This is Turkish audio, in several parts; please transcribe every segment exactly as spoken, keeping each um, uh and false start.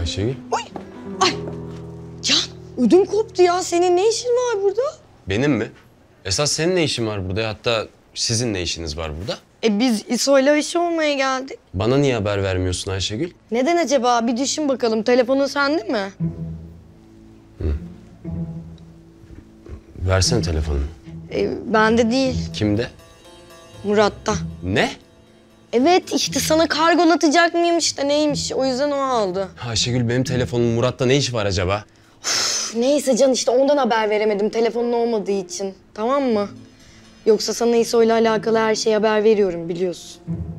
Ayşegül. Oy! Ay! Can, ödüm koptu ya. Senin ne işin var burada? Benim mi? Esas senin ne işin var burada? Hatta sizin ne işiniz var burada? E biz İso'yla işi olmaya geldik. Bana niye haber vermiyorsun Ayşegül? Neden acaba? Bir düşün bakalım. Telefonun sende mi? Hı. Versene telefonunu. E, bende değil. Kimde? Murat'ta. Ne? Evet işte sana kargolatacak mıymış da neymiş. O yüzden o aldı. Ayşegül benim telefonum Murat'ta ne işi var acaba? Üf, neyse Can işte ondan haber veremedim. Telefonun olmadığı için. Tamam mı? Yoksa sana İso'yla alakalı her şeye haber veriyorum biliyorsun.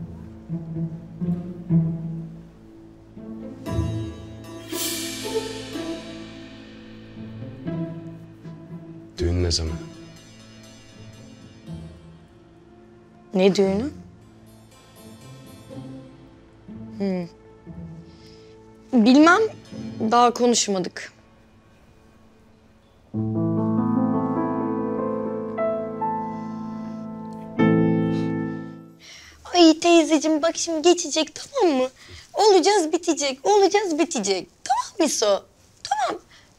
Düğün ne zaman? Ne düğünü? Hmm. Bilmem. Daha konuşmadık. Ay teyzeciğim bak şimdi geçecek tamam mı? Olacağız bitecek, olacağız bitecek. Tamam mı İso? Tamam.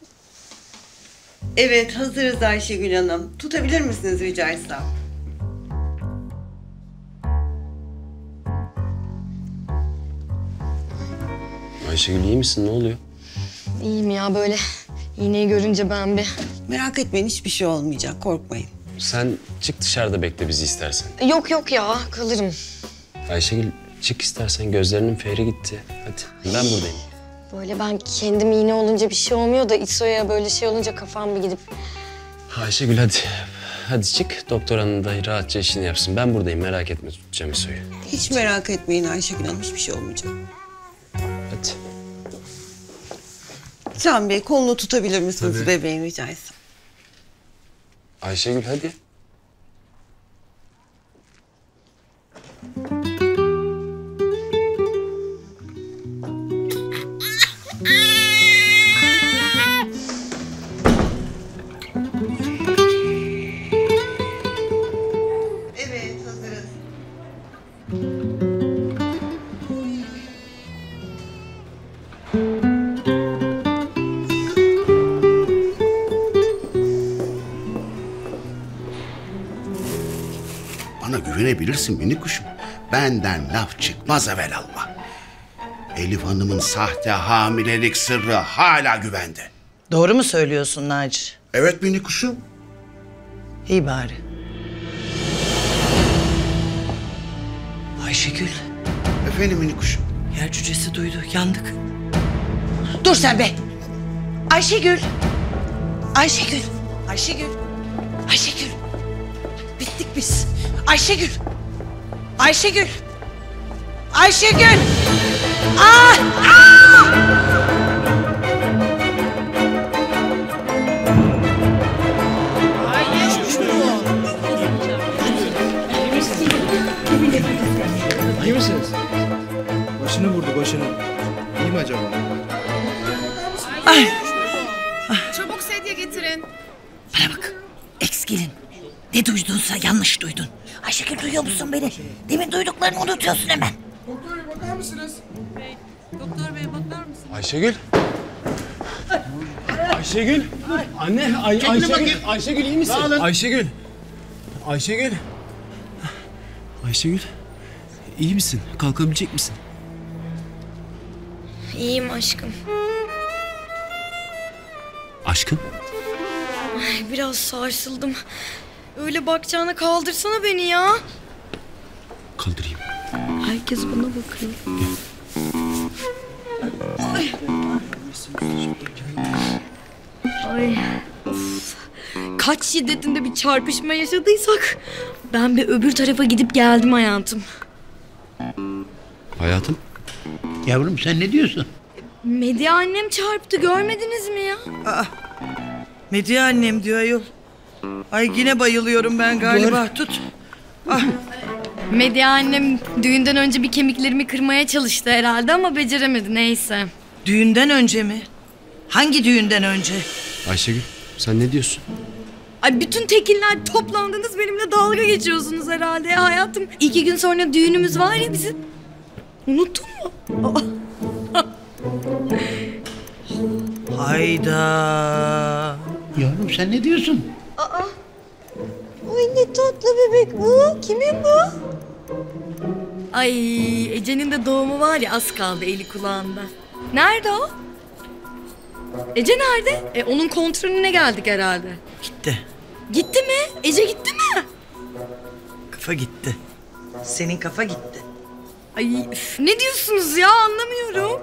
Evet, hazırız Ayşegül Hanım. Tutabilir misiniz rica etsem? Ayşegül iyi misin? Ne oluyor? İyiyim ya böyle iğneyi görünce ben bir... Merak etmeyin, hiçbir şey olmayacak, korkmayın. Sen çık dışarıda bekle bizi istersen. Yok yok ya kalırım. Ayşegül çık istersen, gözlerinin feri gitti. Hadi ben buradayım. Böyle ben kendim iğne olunca bir şey olmuyor da İso'ya böyle şey olunca kafam bir gidip... Ayşegül hadi. Hadi çık, doktor hanım da rahatça işini yapsın. Ben buradayım, merak etme, tutacağım İso'yu. Hiç merak etmeyin Ayşegül Hanım, hiçbir şey olmayacak. Hadi. Can Bey, kolunu tutabilir misiniz Tabii. bebeğin rica etsem? Ayşegül hadi. Evet, hazırız. Bana güvenebilirsin minik kuşum. Benden laf çıkmaz evelallah. Elif Hanım'ın sahte hamilelik sırrı hala güvende. Doğru mu söylüyorsun Naci? Evet minik kuşum. İyi bari. Ayşegül, Efendim minik kuşum. yer cücesi duydu, yandık. Dur sen be! Ayşegül! Ayşegül! Ayşegül! Ayşegül! Bittik biz. Ayşegül! Ayşegül! Ayşegül! Ah! Ah! İyi misiniz? Başını vurdu başını. İyi mi acaba? Ay! Çabuk sedye getirin. Bana bak, ex gelin. Ne duydunsa yanlış duydun. Ayşegül duyuyor musun beni? Demin duyduklarını unutuyorsun hemen. Doktor bey bakar mısınız? Bey, doktor bey bakar mısınız? Ayşegül. Ayşegül. Anne, Ay Ayşegül. Ayşegül iyi misin? Ayşegül. Ayşegül. Ayşegül. İyi misin? Kalkabilecek misin? İyiyim aşkım. Aşkım. Ay, biraz sarsıldım. Öyle bakacağına kaldırsana beni ya. Kaldırayım. Herkes bana bakıyor. Ay. Ay. Of. Kaç şiddetinde bir çarpışma yaşadıysak ben bir öbür tarafa gidip geldim hayatım. Hayatım. Yavrum sen ne diyorsun? Medya annem çarptı görmediniz mi ya? Aa, Medya annem diyor ayol. Ay yine bayılıyorum ben galiba. Tut. Ah. Medya annem düğünden önce bir kemiklerimi kırmaya çalıştı herhalde ama beceremedi neyse. Düğünden önce mi? Hangi düğünden önce? Ayşegül sen ne diyorsun? Ay bütün tekiller toplandınız benimle dalga geçiyorsunuz herhalde ya hayatım. İki gün sonra düğünümüz var ya bizim. Unuttun mu? Hayda. Yavrum sen ne diyorsun? Ay ne tatlı bebek bu. Kimin bu? Ay Ece'nin de doğumu var ya, az kaldı eli kulağında. Nerede o? Ece nerede? E, onun kontrolüne geldik herhalde. Gitti. Gitti mi? Ece gitti mi? Kafa gitti. Senin kafa gitti. Ay üf, ne diyorsunuz ya, anlamıyorum.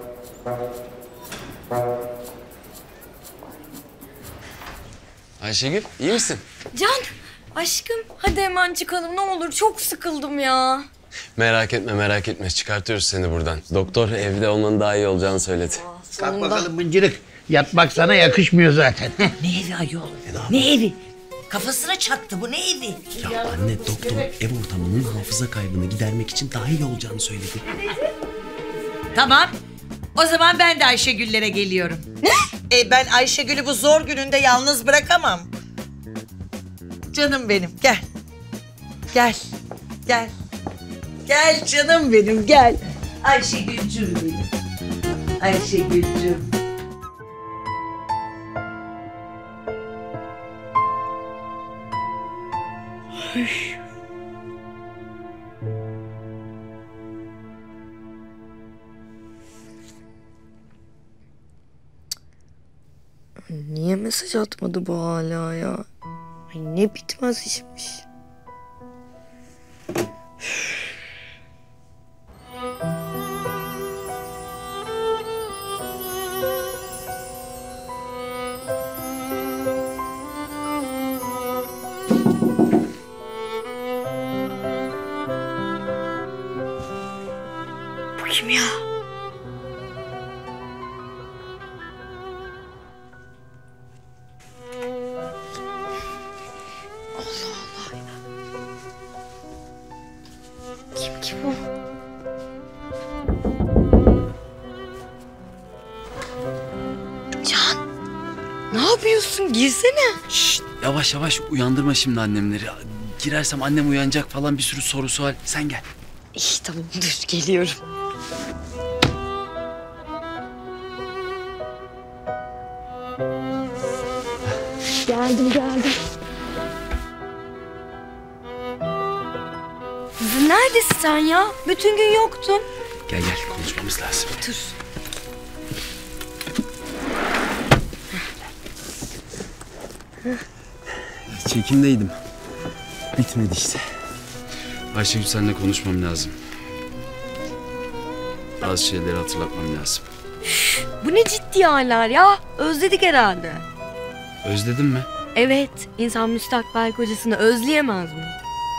Ayşegül iyi misin? Can, aşkım hadi hemen çıkalım ne olur, çok sıkıldım ya. Merak etme merak etme çıkartıyoruz seni buradan. Doktor evde olmanın daha iyi olacağını söyledi. Kalk bakalım mıncırık. Yatmak sana yakışmıyor zaten. Ne evi ayol? Ne evi? Kafasına çaktı bu, ne evi? Ya anne doktor ev ortamının hafıza kaybını gidermek için dahil olacağını söyledi. Tamam. O zaman ben de Ayşegüllere geliyorum. Ne? E ben Ayşegül'ü bu zor gününde yalnız bırakamam. Canım benim, gel. Gel. Gel. Gel canım benim, gel. Ayşegül'cüm benim. Ayşegül'cüm. Niye mesaj atmadı bu hala ya? Ay ne bitmez işmiş. Bu kim ya? Kim ki bu? Can, ne yapıyorsun? Girsene. Şşt yavaş yavaş uyandırma şimdi annemleri. Girersem annem uyanacak falan, bir sürü soru sual. Sen gel. İyi tamam dur geliyorum. Geldim geldim. Neredesin sen ya? Bütün gün yoktun. Gel gel konuşmamız lazım. Dur. Çekimdeydim. Bitmedi işte. Ayşegül seninle konuşmam lazım. Bazı şeyleri hatırlatmam lazım. Bu ne ciddi haller ya? Özledik herhalde. Özledin mi? Evet, insan müstakbel kocasını özleyemez mi?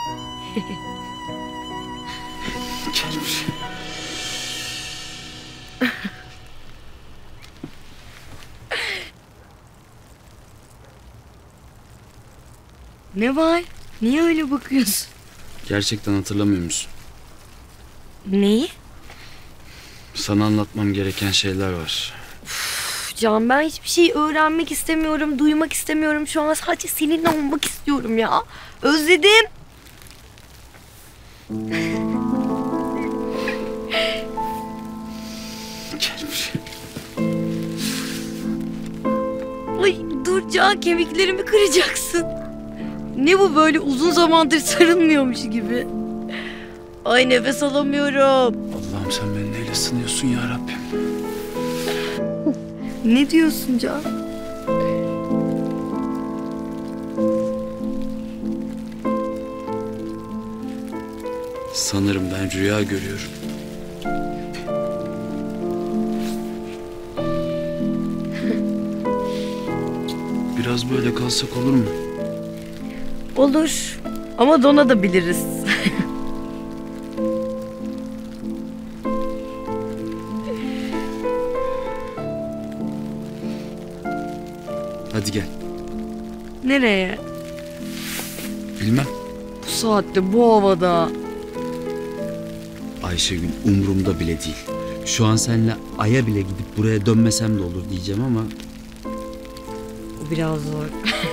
Ne var? Niye öyle bakıyorsun? Gerçekten hatırlamıyor musun? Neyi? Sana anlatmam gereken şeyler var. Üf, Can, ben hiçbir şey öğrenmek istemiyorum, duymak istemiyorum. Şu an sadece seninle olmak istiyorum ya. Özledim. Ay dur Can, kemiklerimi kıracaksın. Ne bu böyle, uzun zamandır sarılmıyormuş gibi. Ay nefes alamıyorum. Allah'ım sen beni neyle sınıyorsun ya Rabbim? Ne diyorsun Can? Sanırım ben rüya görüyorum. Biraz böyle kalsak olur mu? Olur ama donabiliriz. Hadi gel. Nereye? Bilmem. Bu saatte, bu havada. Ayşegül umurumda bile değil. Şu an seninle Ay'a bile gidip buraya dönmesem de olur diyeceğim ama... Bu biraz zor.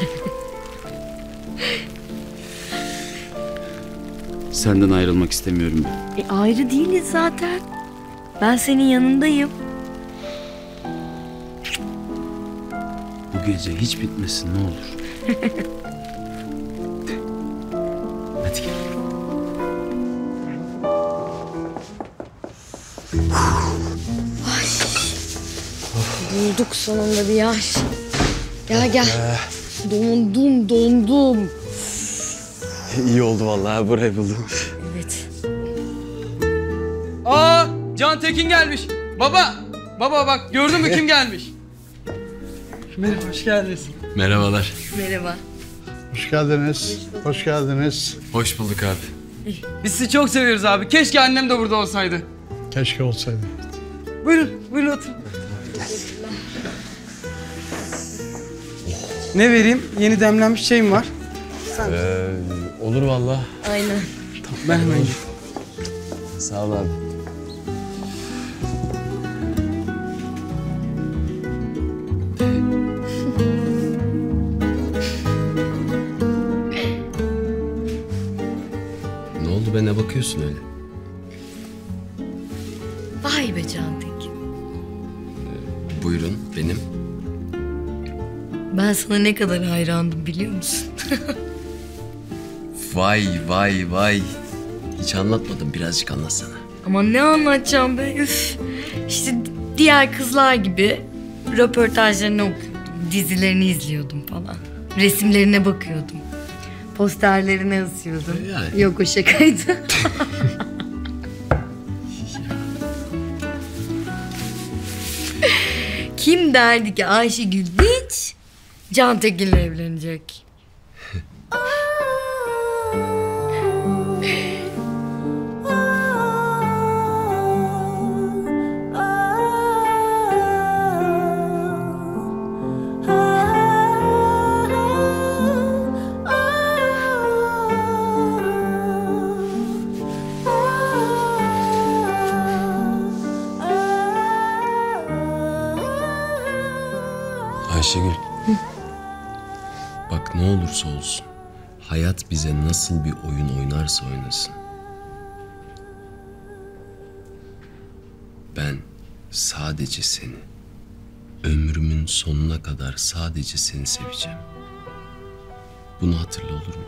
Senden ayrılmak istemiyorum ben. E, ayrı değiliz zaten. Ben senin yanındayım. bu gece hiç bitmesin ne olur. Hadi gel. Bulduk sonunda bir yer. Gel gel. Dondum dondum. İyi oldu vallahi burayı buldum. Evet. Aa, Can Tekin gelmiş. Baba, baba bak gördün mü kim gelmiş? Merhaba, hoş geldiniz. Merhabalar. Merhaba. Hoş geldiniz. Hoş geldiniz. Hoş bulduk abi. Biz sizi çok seviyoruz abi. Keşke annem de burada olsaydı. Keşke olsaydı. Buyurun, buyurun oturun. Ne vereyim? Yeni demlenmiş çayım var. Ee, olur vallahi. Aynen. Ben hemen gideyim. Sağ ol abi. Ne oldu be, ne bakıyorsun öyle? Vay be Can Tekin. Buyurun, benim. Ben sana ne kadar hayrandım biliyor musun? Vay vay vay. Hiç anlatmadım, birazcık anlatsana. Ama ne anlatacağım be üf. İşte diğer kızlar gibi röportajlarını okuyordum. Dizilerini izliyordum falan. Resimlerine bakıyordum. Posterlerine ısıyordum. Yani. Yok o şakaydı. Kim derdi ki Ayşegül hiç Can Tekin'le evlenecek? Ayşegül. Bak ne olursa olsun, hayat bize nasıl bir oyun oynarsa oynasın, ben sadece seni, ömrümün sonuna kadar sadece seni seveceğim. Bunu hatırla, olur mu?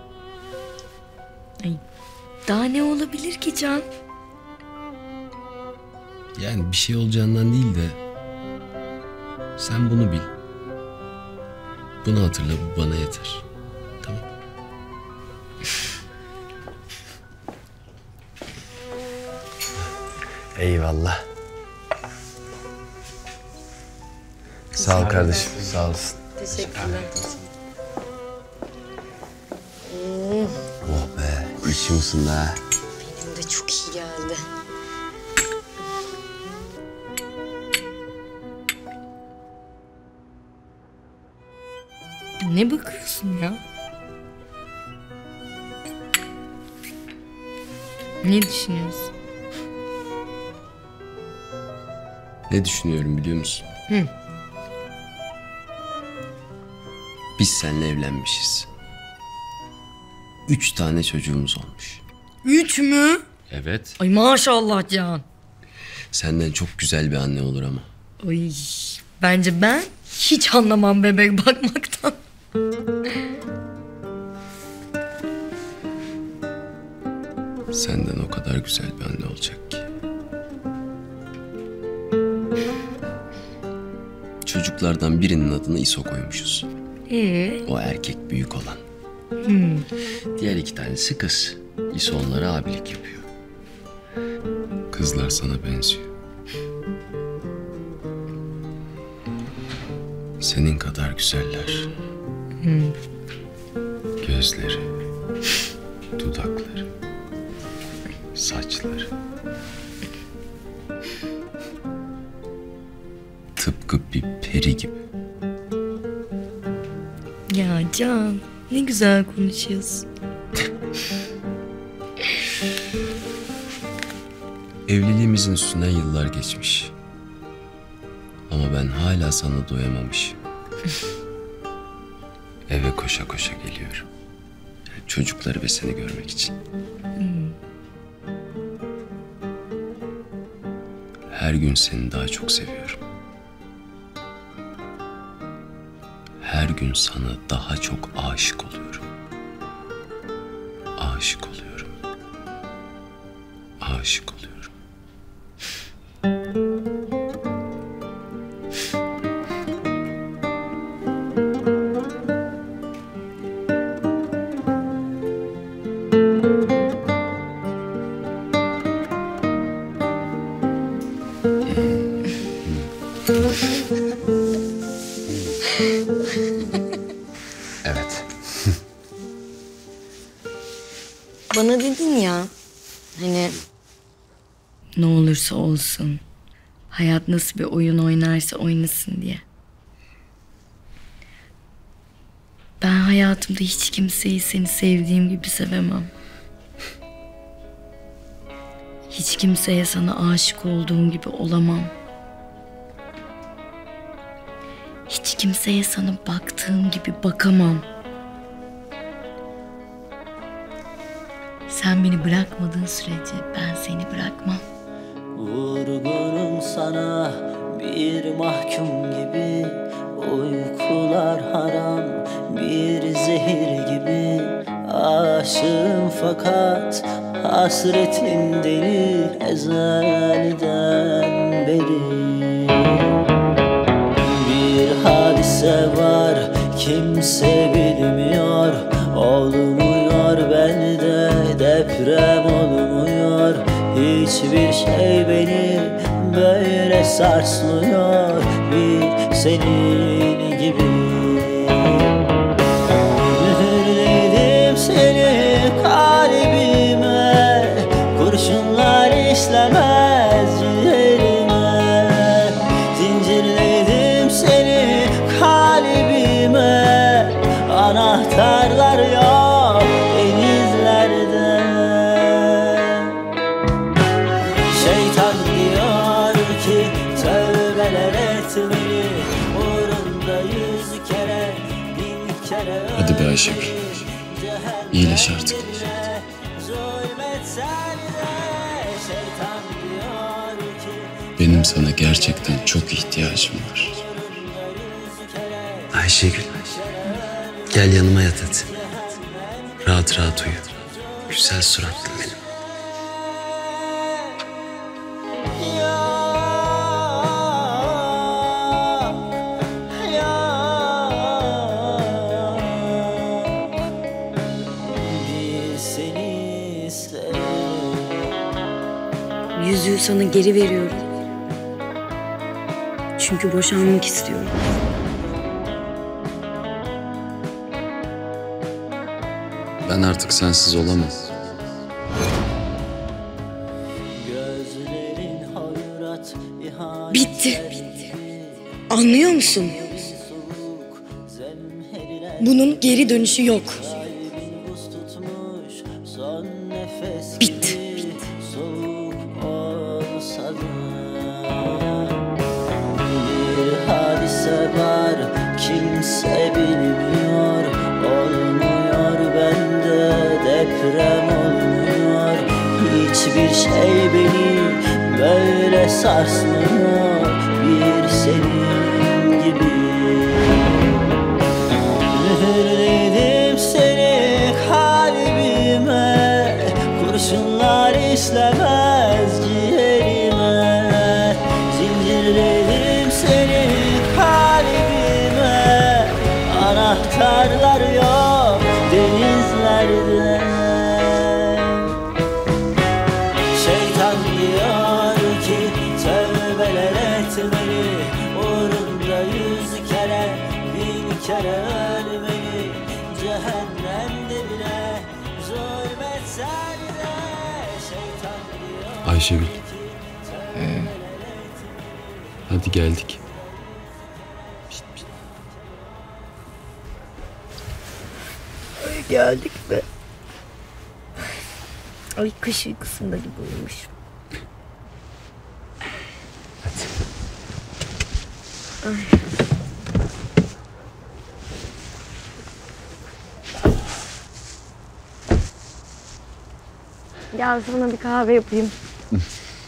Ay, daha ne olabilir ki Can? Yani bir şey olacağından değil de sen bunu bil. Bunu hatırla, bu bana yeter. Tamam. Eyvallah. Sağ ol kardeşim, sağ olasın. Teşekkürler. Oh be, içim ısındı ha. Benim de çok iyi geldi. Ne bakıyorsun ya? Ne düşünüyorsun? Ne düşünüyorum biliyor musun? Hı. Biz seninle evlenmişiz. Üç tane çocuğumuz olmuş. Üç mü? Evet. Ay maşallah Can. Senden çok güzel bir anne olur ama. Ay bence ben hiç anlamam bebek bakmaktan. Senden o kadar güzel bir anne olacak ki. Çocuklardan birinin adını İso koymuşuz. Ee? O erkek, büyük olan. Hmm. Diğer iki tanesi kız. İso onlara abilik yapıyor. Kızlar sana benziyor. Senin kadar güzeller. Hmm. Gözleri, dudakları, saçları. Tıpkı bir peri gibi. Ya Can ne güzel konuşuyorsun. Evliliğimizin üstünden yıllar geçmiş. Ama ben hala sana doyamamışım. Eve koşa koşa geliyorum. Çocukları ve seni görmek için. Hmm. Her gün seni daha çok seviyorum. gün sana daha çok aşık oluyorum. Aşık oluyorum. Aşık oluyorum. Evet. Bana dedin ya, hani ne olursa olsun, hayat nasıl bir oyun oynarsa oynasın diye. Ben hayatımda hiç kimseyi seni sevdiğim gibi sevemem. Hiç kimseye sana aşık olduğum gibi olamam. Hiç kimseye sana baktığım gibi bakamam. Sen beni bırakmadığın sürece ben seni bırakmam. Vurgunum sana bir mahkum gibi, uykular haram bir zehir gibi. Aşığım fakat hasretin deli ezelden beri. Bir hadise var kimse bilmiyor, olmuyor bende deprem olmuyor. Hiçbir şey beni böyle sarsmıyor bir senin gibi. Mühürledim seni kalbime, kurşunlar işlemez ciğerime. Zincirledim seni kalbime, anahtarlar yok denizlerde. Şeytan diyor ki tövbeler etmeli, uğrunda yüz kere bin kere. Hadi be Ayşegül. İyileş artık. Benim sana gerçekten çok ihtiyacım var. Ayşegül, gel yanıma yat hadi. Rahat rahat uyu. Güzel suratlı benim. Yüzüğü sana geri veriyorum. Çünkü boşanmak istiyorum. Ben artık sensiz olamam. Bitti. Anlıyor musun? Bunun geri dönüşü yok. Bitti. Bir hadise var kimse bilmiyor, olmuyor bende deprem olmuyor. Hiçbir şey beni böyle sarsmıyor bir senin gibi. Mühürledim seni kalbime, kurşunlar işlemez ciğerime. Zincirledim seni kalbime, anahtarlar yok denizlerde. Şeytan diyor ki tövbeler etmeli, uğrunda yüz kere bin kere ölmeli. Cehennemde bile zulmetsen de şeytan diyor. Ayşegül. Hadi geldik. Ay geldik be. Ay kış uykusunda gibi uyumuşum. Ay. Gel sana bir kahve yapayım.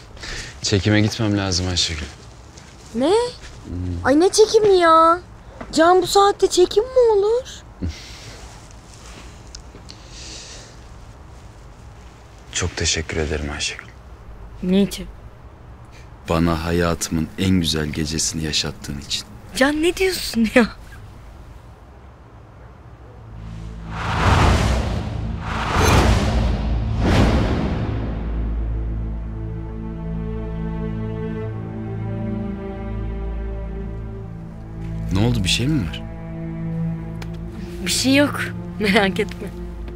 Çekime gitmem lazım Ayşegül. Ne? Ay ne çekimi ya? Can bu saatte çekim mi olur? Çok teşekkür ederim Ayşegül. Niçin? Bana hayatımın en güzel gecesini yaşattığın için. Can ne diyorsun ya? Ne oldu, bir şey mi var? Bir şey yok. Merak etme.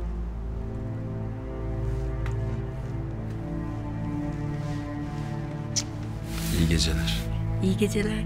İyi geceler. İyi geceler.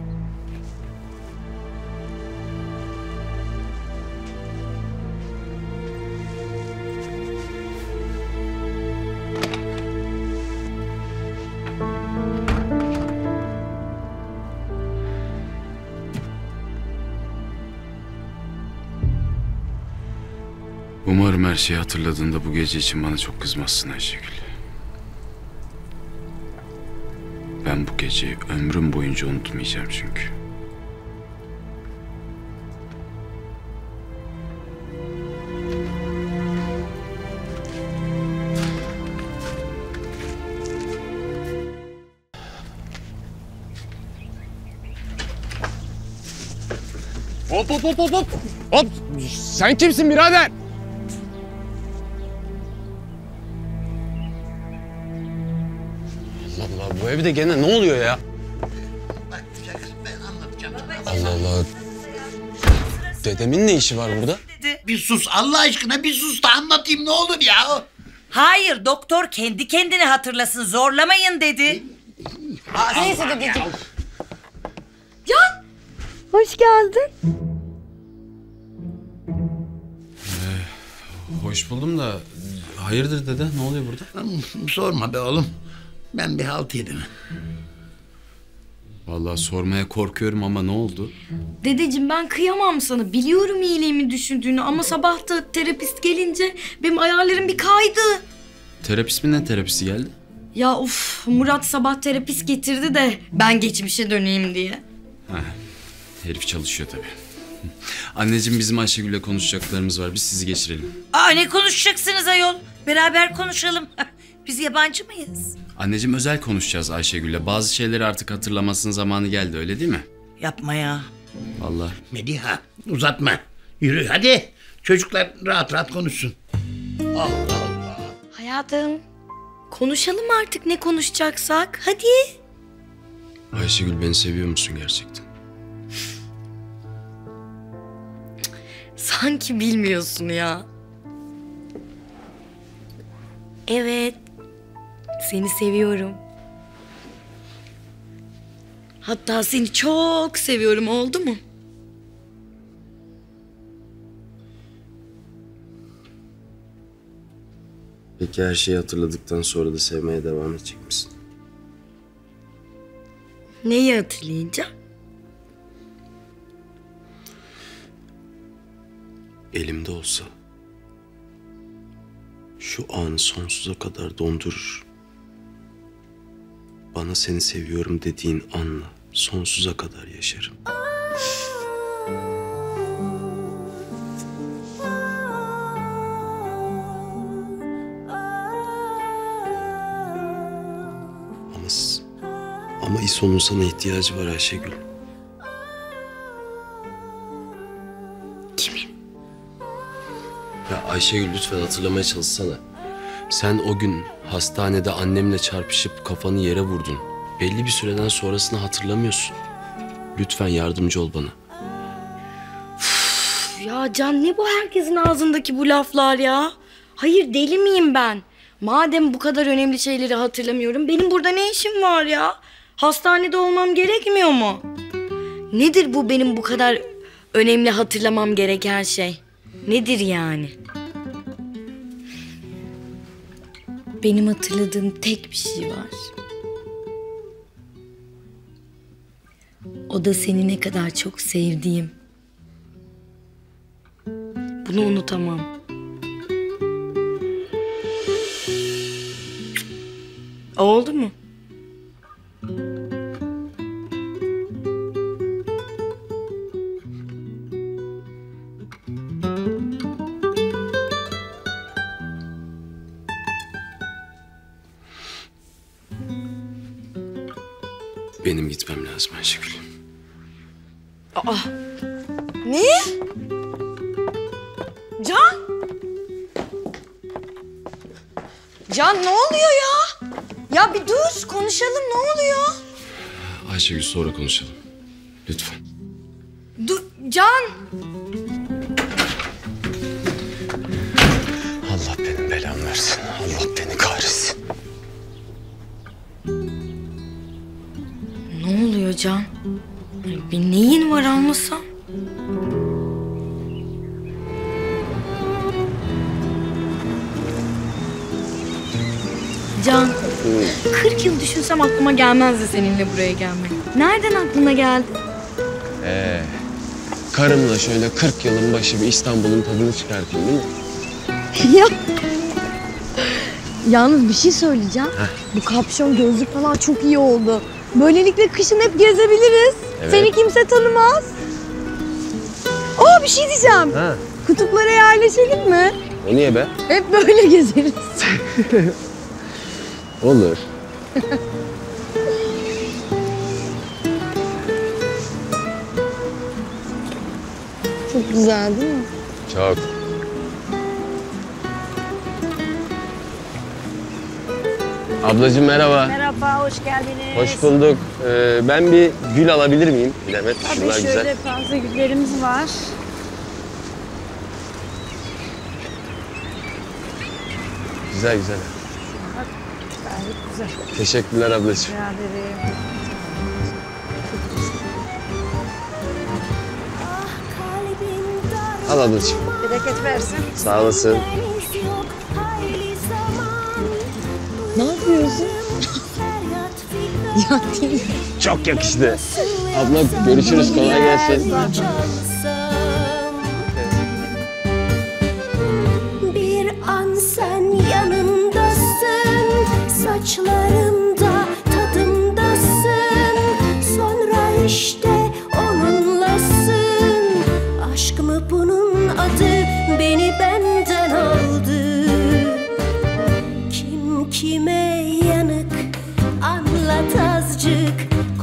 Umarım her şeyi hatırladığında bu gece için bana çok kızmazsın Ayşegül. Ben bu geceyi ömrüm boyunca unutmayacağım çünkü. Hop hop hop hop hop. Hop. Sen kimsin birader? Allah Allah, bu evde gene ne oluyor ya? Allah Allah. Dedemin ne işi var burada? Bir sus Allah aşkına, bir sus da anlatayım ne olur ya. Hayır, doktor kendi kendini hatırlasın, zorlamayın dedi. Neyse dedeciğim. Can! Hoş geldin. Hoş buldum da hayırdır dede, ne oluyor burada? Sorma be oğlum. Ben bir halt yedim. Vallahi sormaya korkuyorum ama ne oldu? Dedeciğim ben kıyamam sana. Biliyorum iyiliğimi düşündüğünü ama sabah da terapist gelince benim ayarlarım bir kaydı. Terapist mi, ne terapisi geldi? Ya of, Murat sabah terapist getirdi de ben geçmişe döneyim diye. Heh, herif çalışıyor tabii. Anneciğim, bizim Ayşegül'le konuşacaklarımız var. Biz sizi geçirelim. Aa, ne konuşacaksınız ayol? Beraber konuşalım. Biz yabancı mıyız? Anneciğim, özel konuşacağız Ayşegül'le. Bazı şeyleri artık hatırlamasının zamanı geldi, öyle değil mi? Yapma ya. Vallahi. Mediha uzatma. Yürü hadi. Çocuklar rahat rahat konuşsun. Allah Allah. Hayatım, konuşalım artık ne konuşacaksak. Hadi. Ayşegül, beni seviyor musun gerçekten? Sanki bilmiyorsun ya. Evet. Seni seviyorum. Hatta seni çok seviyorum, oldu mu? Peki her şeyi hatırladıktan sonra da sevmeye devam edecek misin? Neyi hatırlayınca? Elimde olsa şu anı sonsuza kadar dondurur. Bana seni seviyorum dediğin anla sonsuza kadar yaşarım. Ama, ama İso'nun sana ihtiyacı var Ayşegül. Kimin? Ya Ayşegül, lütfen hatırlamaya çalışsana. Sen o gün hastanede annemle çarpışıp kafanı yere vurdun. Belli bir süreden sonrasını hatırlamıyorsun. Lütfen yardımcı ol bana. Üf, ya Can, ne bu herkesin ağzındaki bu laflar ya? Hayır, deli miyim ben? Madem bu kadar önemli şeyleri hatırlamıyorum, benim burada ne işim var ya? Hastanede olmam gerekmiyor mu? Nedir bu benim bu kadar önemli hatırlamam gereken şey? Nedir yani? Benim hatırladığım tek bir şey var. O da seni ne kadar çok sevdiğim. Bunu unutamam. Oldu mu? Benim gitmem lazım Ayşegül. Aa. Ne? Can? Can ne oluyor ya? Ya bir dur konuşalım ne oluyor? Ayşegül sonra konuşalım. Lütfen. Dur Can. Allah benim belamı versin. Allah beni kahretsin. Ne oluyor Can? Bir neyin var anlasam? Can, kırk yıl düşünsem aklıma gelmezdi seninle buraya gelmek. Nereden aklına geldi? Ee, karımla şöyle kırk yılın başı bir İstanbul'un tadını çıkartayım değil mi? Ya. Yalnız bir şey söyleyeceğim. Heh. Bu kapşon gözlük falan çok iyi oldu. Böylelikle kışın hep gezebiliriz. Evet. Seni kimse tanımaz. Aa bir şey diyeceğim. Ha. Kutuplara yerleşelim mi? O niye be? Hep böyle gezeriz. Olur. Çok güzel değil mi? Çok. Ablacığım merhaba. Merhaba, hoş geldiniz. Hoş bulduk. Ee, ben bir gül alabilir miyim? Demet, Tabii şunlar şöyle güzel. fazla güllerimiz var. Güzel güzel. Bak, gayet güzel. Teşekkürler ablacığım. Rica ederim. Al ablacığım. Bereket versin. Sağ olasın. Ne yapıyorsun? Ya değil. Çok yakıştı. Abla görüşürüz. Kolay gelsin. Bir an sen yanımdasın, saçlarımda tadımdasın. Sonra işte onunlasın. Aşk mı bunun adı, beni benden aldı. Kim kime yanık, anlat azıcık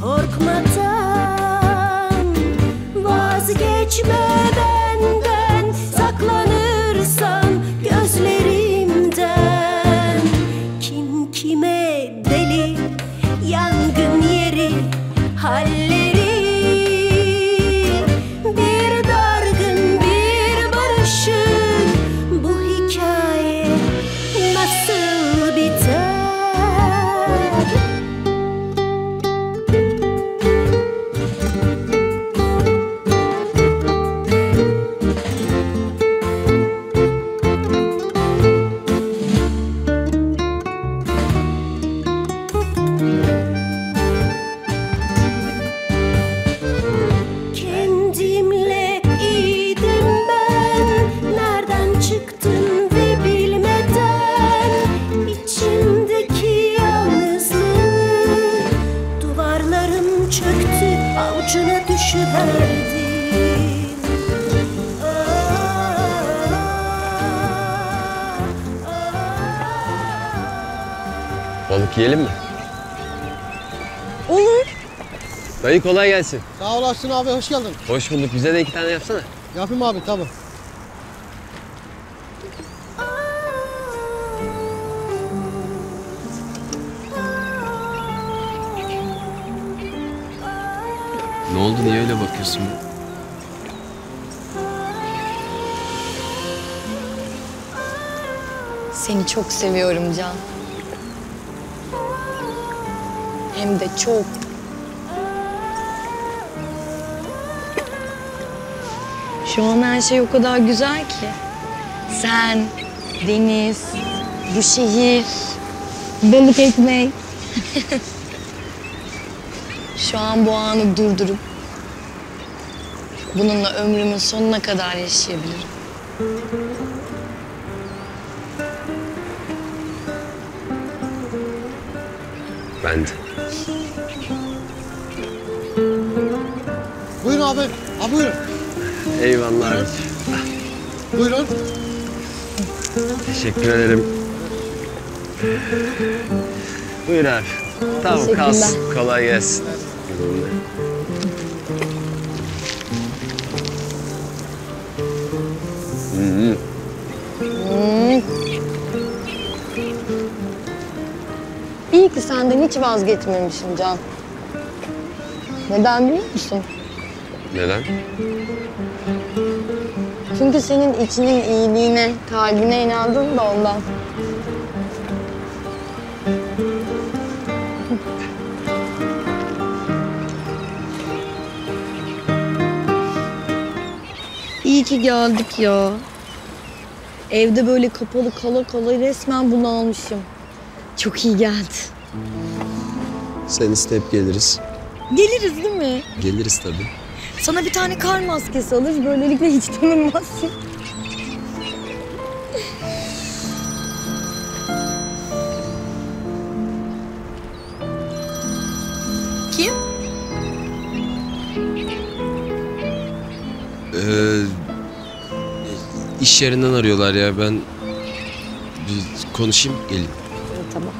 korkmadan. Vazgeçme benden, saklanırsan gözlerimden. Kim kime deli, yangın yeri, halleri. Bir dargın bir barışık, bu hikaye nasıl biter? Kendimle iyiydim ben, nereden çıktın ve bilmeden. İçimdeki yalnızlığı, duvarlarım çöktü, avucuna düşüverdim. Balık yiyelim mi? Olur. Dayı kolay gelsin. Sağ olasın abi, hoş geldin. Hoş bulduk. Bize de iki tane yapsana. Yapayım abi, tabii. Ne oldu? Niye öyle bakıyorsun? Seni çok seviyorum Can. Hem de çok. Şu an her şey o kadar güzel ki. Sen, deniz, bu şehir, balık ekmek. Şu an bu anı durdurup bununla ömrümün sonuna kadar yaşayabilirim. Ben de. Buyurun abi, abi buyurun. Eyvallah. Buyurun. Teşekkür ederim. Buyur abi. Tamam Teşekkürler. kalsın. Kolay gelsin. benimle. Hmm. İyi ki senden hiç vazgeçmemişim Can. Neden biliyor musun? Neden? Çünkü senin içinin iyiliğine, kalbine inandın da ondan. İyi ki geldik ya. Evde böyle kapalı kala kala resmen bunalmışım. Çok iyi geldi. Sen iste hep geliriz. Geliriz değil mi? Geliriz tabii. Sana bir tane kar maskesi alır, böylelikle hiç tanınmazsın. Kim? Ee, iş yerinden arıyorlar ya, ben bir konuşayım geleyim. Tamam.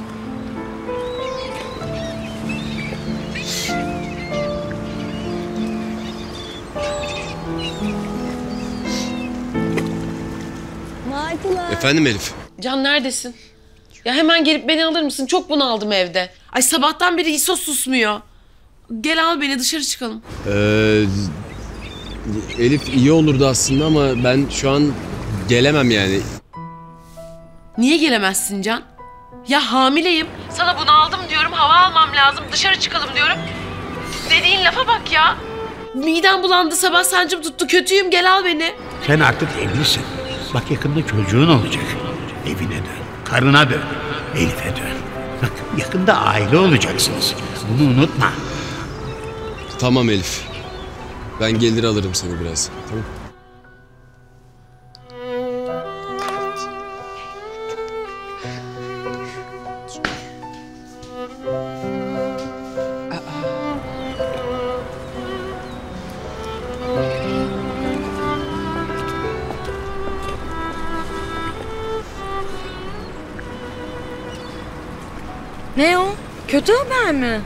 Martılar. Efendim Elif? Can neredesin? Ya hemen gelip beni alır mısın? Çok bunaldım evde. Ay sabahtan beri İso susmuyor. Gel al beni, dışarı çıkalım. Ee, Elif iyi olurdu aslında ama ben şu an gelemem yani. Niye gelemezsin Can? Ya hamileyim. Sana bunaldım diyorum, hava almam lazım, dışarı çıkalım diyorum. Dediğin lafa bak ya. Midem bulandı, sabah sancım tuttu, kötüyüm, gel al beni. Sen artık evlisin. Bak yakında çocuğun olacak. Evine dön, karına dön, Elif'e dön. Bak yakında aile olacaksınız. Bunu unutma. Tamam Elif. Ben gelir alırım seni biraz. Tamam. Ne o? Kötü haber mi?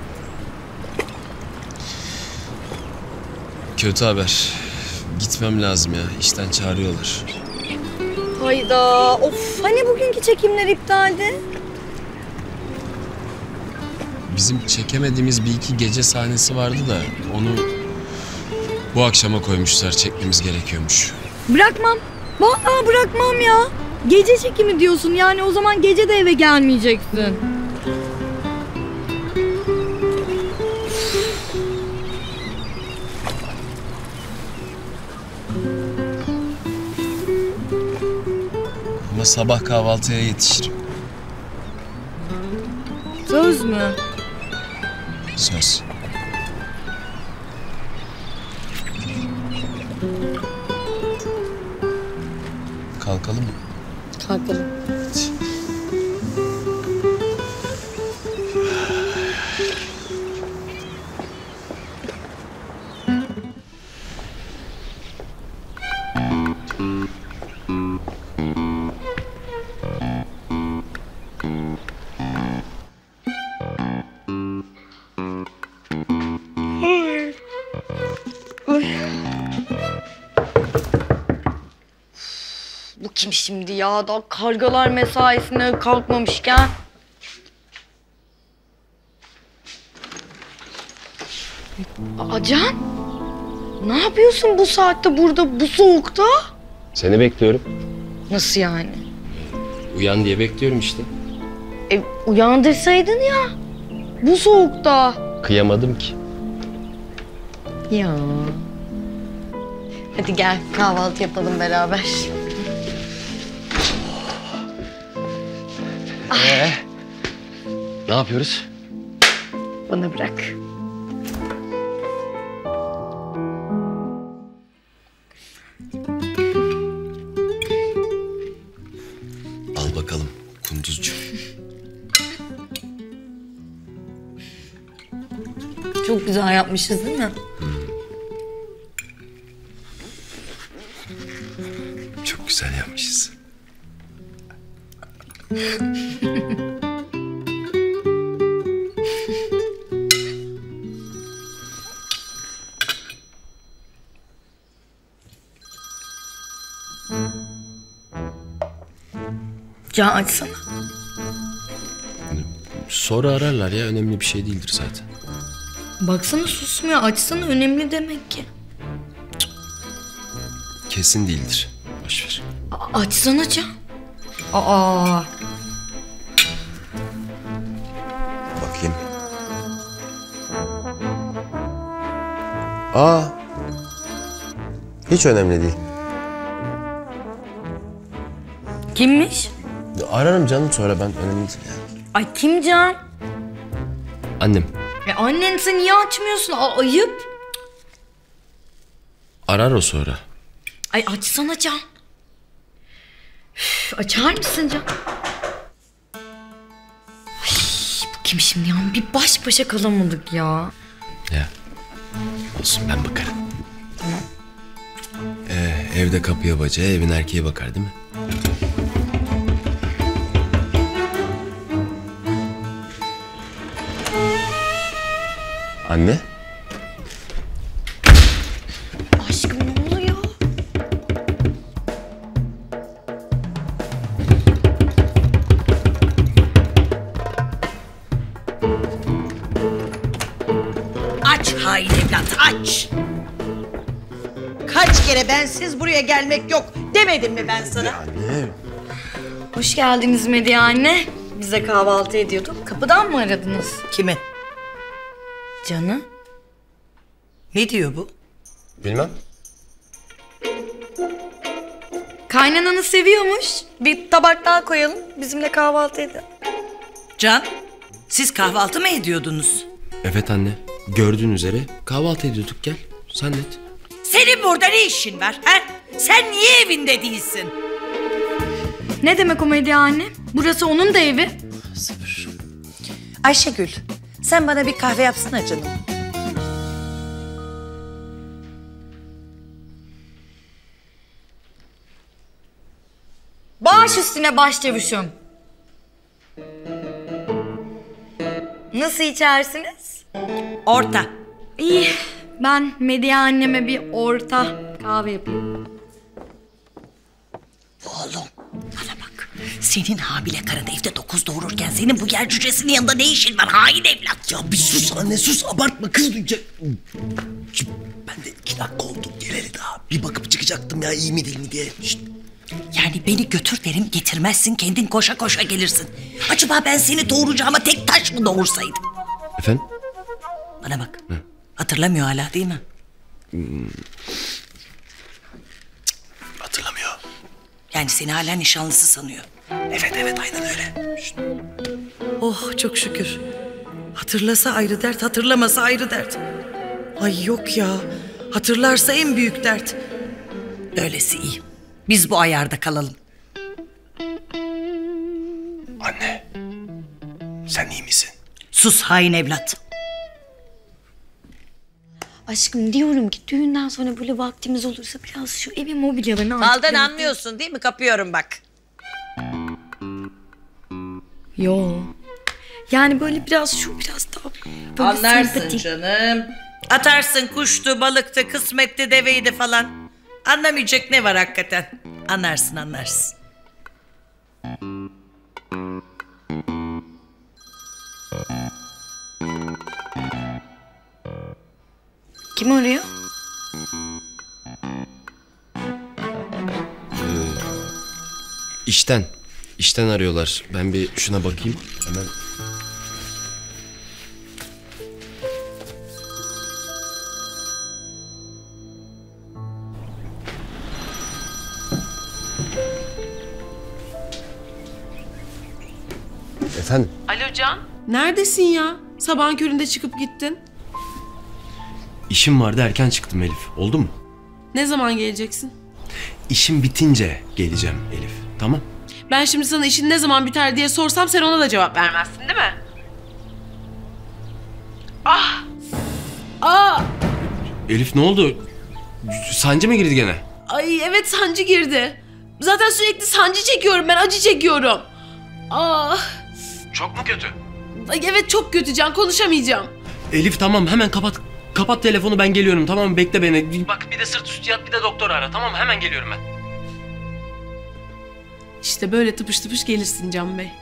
Kötü haber. Gitmem lazım ya. İşten çağırıyorlar. Hayda. Of, hani bugünkü çekimler iptaldi? Bizim çekemediğimiz bir iki gece sahnesi vardı da onu bu akşama koymuşlar. Çekmemiz gerekiyormuş. Bırakmam. Vallahi bırakmam ya. Gece çekimi diyorsun, yani o zaman gece de eve gelmeyeceksin. Ama sabah kahvaltıya yetişirim. Söz mü? Söz. Kalkalım mı? Kalkalım. Bu kim şimdi ya? Daha kargalar mesaisine kalkmamışken. Aa, Can, ne yapıyorsun bu saatte burada, bu soğukta? Seni bekliyorum. Nasıl yani? Uyan diye bekliyorum işte. E, uyandırsaydın ya. Bu soğukta. Kıyamadım ki. Ya. Hadi gel kahvaltı yapalım beraber. Ee, ne yapıyoruz? Bana bırak. Al bakalım kunduzcu. Çok güzel yapmışız değil mi? Çok güzel yapmışız. Can açsana. Sonra ararlar ya, önemli bir şey değildir zaten. Baksana susmuyor. Açsana, önemli demek ki. Kesin değildir. Boş ver. A- açsana Can. Aa. Bakayım. Aa. Hiç önemli değil. Kimmiş? Ararım canım sonra, ben önemli değil yani. Ay kim Can? Annem. E annen, sen niye açmıyorsun? Aa, ayıp. Arar o sonra. Ay açsana Can. Üf, açar mısın Can? Ay, bu kim şimdi ya? Bir baş başa kalamadık ya. Ya. Olsun, ben bakarım. Tamam. Ee, evde kapıya bacağı, evin erkeğe bakar değil mi? Anne? Aşkım ne oluyor? Aç hain evlat, aç. Kaç kere bensiz buraya gelmek yok demedim mi ben sana? Anne. Hoş geldiniz Medya anne. Biz de kahvaltı ediyorduk. Kapıdan mı aradınız? Kimi? Can'ı. Ne diyor bu? Bilmem. Kaynananı seviyormuş. Bir tabak daha koyalım. Bizimle kahvaltı edin. Can, siz kahvaltı mı ediyordunuz? Evet anne. Gördüğün üzere kahvaltı ediyorduk, gel. Sen et. Senin burada ne işin var? He? Sen niye evinde değilsin? Ne demek o Medya anne? Burası onun da evi. Ayşegül, sen bana bir kahve yapsana canım. Baş üstüne başçavuşum. Nasıl içersiniz? Orta. İyi. Ben Medya anneme bir orta kahve yapayım. Oğlum, bana bak. Senin hamile karın evde dokuz doğururken senin bu yer cücesinin yanında ne işin var hain evlat? Ya bir sus anne, sus, abartma kız duyacak. Ben de iki dakika oldu geleli daha. Bir bakıp çıkacaktım ya, iyi mi değil mi diye. Şişt. Yani beni götür derim getirmezsin, kendin koşa koşa gelirsin. Acaba ben seni doğuracağıma tek taş mı doğursaydım? Efendim? Bana bak. Hı. Hatırlamıyor hala değil mi? Hmm. Hatırlamıyor. Yani seni hala nişanlısı sanıyor. Evet evet, aynen öyle. Şişt. Oh çok şükür. Hatırlasa ayrı dert, hatırlamasa ayrı dert. Ay yok ya. Hatırlarsa en büyük dert. Öylesi iyi. Biz bu ayarda kalalım. Anne, sen iyi misin? Sus hain evlat. Aşkım diyorum ki düğünden sonra böyle vaktimiz olursa biraz şu evin mobilyalarını artık... Faldan biraz- anlıyorsun değil mi? Kapıyorum bak. Yo. Yani böyle biraz şu biraz daha... böyle Anlarsın sempatik. canım. Atarsın kuştu, balıktı, kısmetti, deveydi falan. Anlamayacak ne var hakikaten? Anlarsın, anlarsın. Kim arıyor? İşten. İşten arıyorlar. Ben bir şuna bakayım. Hemen. Efendim? Alo Can. Neredesin ya? Sabahın köründe çıkıp gittin. İşim vardı, erken çıktım Elif. Oldu mu? Ne zaman geleceksin? İşim bitince geleceğim Elif. Tamam? Ben şimdi sana işin ne zaman biter diye sorsam sen ona da cevap vermezsin değil mi? Ah! Ah! Elif ne oldu? Sancı mı girdi gene? Ay evet sancı girdi. Zaten sürekli sancı çekiyorum ben, acı çekiyorum. Ah! Çok mu kötü? Ay evet çok kötü Can, konuşamayacağım. Elif tamam, hemen kapat. Kapat telefonu, ben geliyorum, tamam mı? Bekle beni. Bak bir de sırt üstü yat, bir de doktor ara, tamam mı? Hemen geliyorum ben. İşte böyle tıpış tıpış gelirsin Can Bey.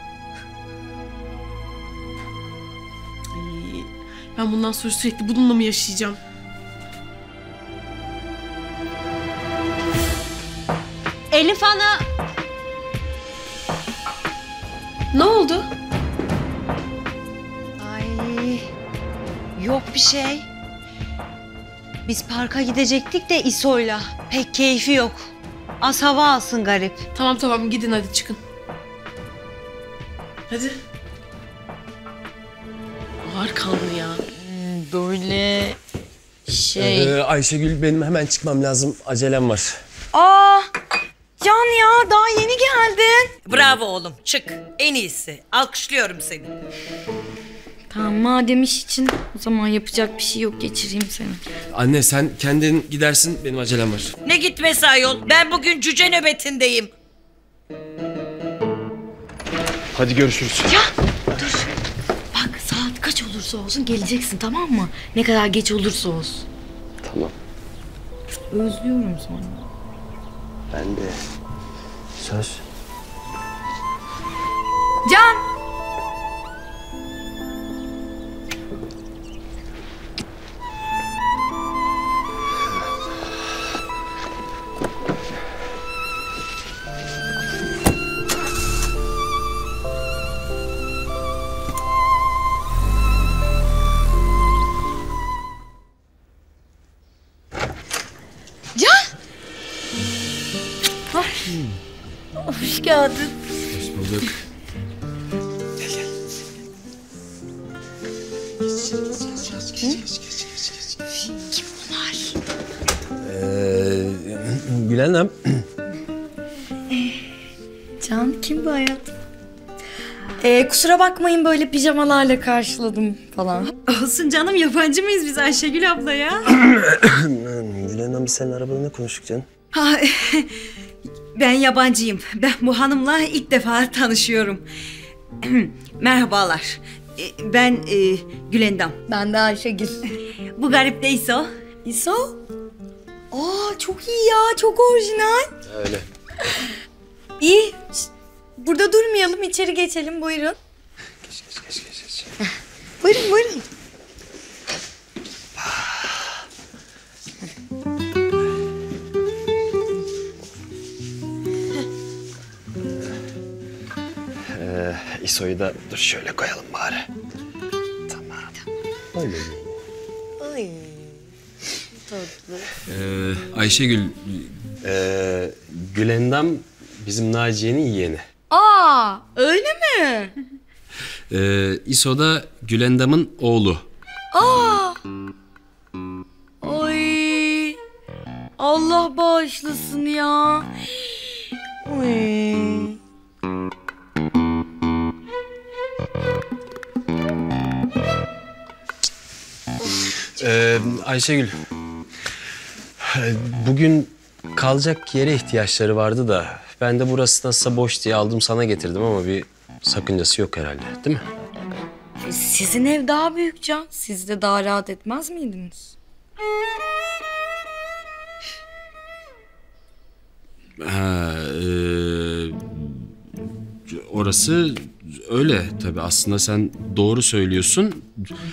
Ay, ben bundan sonra sürekli bununla mı yaşayacağım? Elif Ana. Ne oldu? Ay, yok bir şey. Biz parka gidecektik de İso'yla. Pek keyfi yok. Az hava alsın garip. Tamam tamam gidin hadi çıkın. Hadi. Ağır kanlı ya. Böyle şey... Ee, Ayşegül benim hemen çıkmam lazım. Acelem var. Aa, Can ya daha yeni geldin. Bravo oğlum, çık. En iyisi. Alkışlıyorum seni. Tamam madem iş için o zaman yapacak bir şey yok, geçireyim seni. Anne sen kendin gidersin, benim acelem var. Ne gitmesi ayol? Ben bugün cüce nöbetindeyim. Hadi görüşürüz. Ya dur. Bak saat kaç olursa olsun geleceksin, tamam mı? Ne kadar geç olursa olsun. Tamam. Özlüyorum seni. Ben de. Söz. Can! Hoş geldin. Hoş bulduk. Gel gel. Geç, geç, geç, geç, geç, geç, geç. Kim bunlar? Ee, Gülen Hanım. Can kim bu hayatım? Ee, kusura bakmayın böyle pijamalarla karşıladım falan. Olsun canım, yabancı mıyız biz Ayşegül abla ya? Gülen Hanım biz senin arabada ne konuştuk canım? Ha, ben yabancıyım. Ben bu hanımla ilk defa tanışıyorum. Merhabalar. Ben e, Gülendam. Ben de Ayşegül. Bu garip de İso. İso? Aa çok iyi ya, çok orijinal. Öyle. İyi. Burada durmayalım, içeri geçelim, buyurun. Geç geç geç geç. geç. Buyurun buyurun. Ee, İso'yu da dur şöyle koyalım bari. Tamam. Öyle değil. Ay. Tatlı. Ee, Ayşegül, Ee, Gülendam bizim Naciye'nin yeğeni. Aa, öyle mi? e, İso da Gülendam'ın oğlu. Aa. Ay. Allah bağışlasın ya. Ay. Ee, Ayşegül, bugün kalacak yere ihtiyaçları vardı da ben de burası nasılsa boş diye aldım sana getirdim ama bir sakıncası yok herhalde, değil mi? Sizin ev daha büyük Can. Siz de daha rahat etmez miydiniz? Ha, e, orası öyle tabii. Aslında sen doğru söylüyorsun.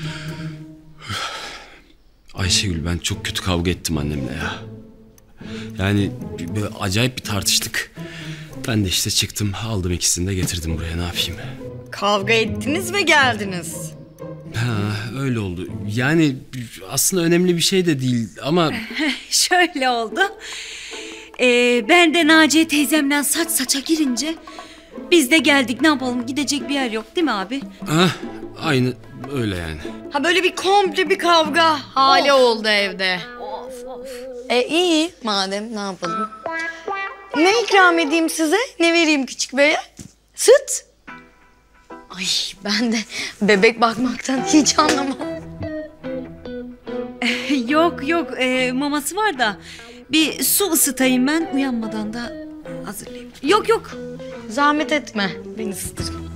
Ayşegül ben çok kötü kavga ettim annemle ya. Yani böyle acayip bir tartıştık. Ben de işte çıktım, aldım ikisini de getirdim buraya, ne yapayım? Kavga ettiniz ve geldiniz. Ha, öyle oldu. Yani aslında önemli bir şey de değil ama... Şöyle oldu. Ee, ben de Naciye teyzemle saç saça girince biz de geldik, ne yapalım, gidecek bir yer yok değil mi abi? Ha, aynı öyle yani. Ha böyle bir komple bir kavga hali oldu evde. Of of. E iyi madem, ne yapalım? Ne ikram edeyim size? Ne vereyim küçük beye? Süt? Ay ben de bebek bakmaktan hiç anlamam. Yok yok, ee, maması var da bir su ısıtayım ben, uyanmadan da hazırlayayım. Yok yok, zahmet etme, beni ısıtırım.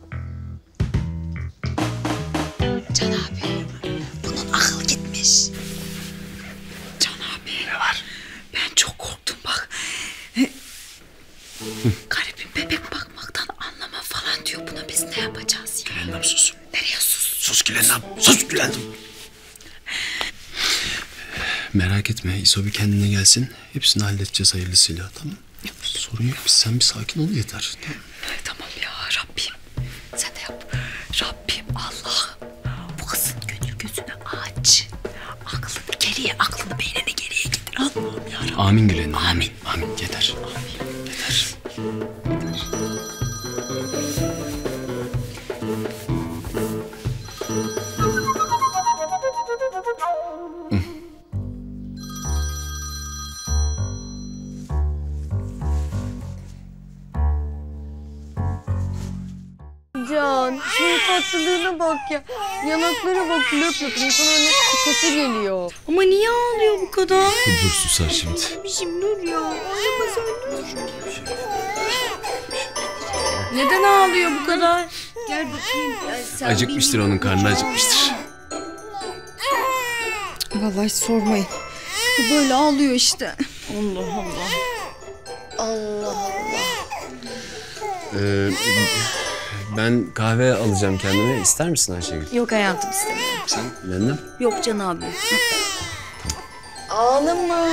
Can abi, bunun akıl gitmiş. Can abi. Ne var? Ben çok korktum bak. Garibim bebek Gülendam, sus Gülendam. Merak etme, İso bir kendine gelsin. Hepsini halledeceğiz hayırlısıyla, tamam? Sorun yok, biz sen bir sakin ol yeter. Tamam, Tamam ya Rabbim. Sen de yap. Rabbim Allah'ım. Bu kızın gönül gözünü aç. Aklını geriye, aklını beynini geriye getir. Allah'ım ya Rabbim. Amin Gülendam, amin. Amin, yeter. Amin, yeter. Can, şunun tatlılığına bak ya. Yanaklara bak, löp löp. İnsan öyle sıkıntı geliyor. Ama niye ağlıyor bu kadar? Dur susar şimdi. Bizim dur ya. Ağlama sen dur. Neden ağlıyor bu kadar? Gel bakayım. Gel sen Acıkmıştır onun karnı, acıkmıştır. Vallahi hiç sormayın. Bu böyle ağlıyor işte. Allah Allah. Allah Allah. Ee, ben kahve alacağım kendime. İster misin Ayşegül? Yok hayatım istemiyorum. Sen? Benden? Yok Can abi. Ağlama.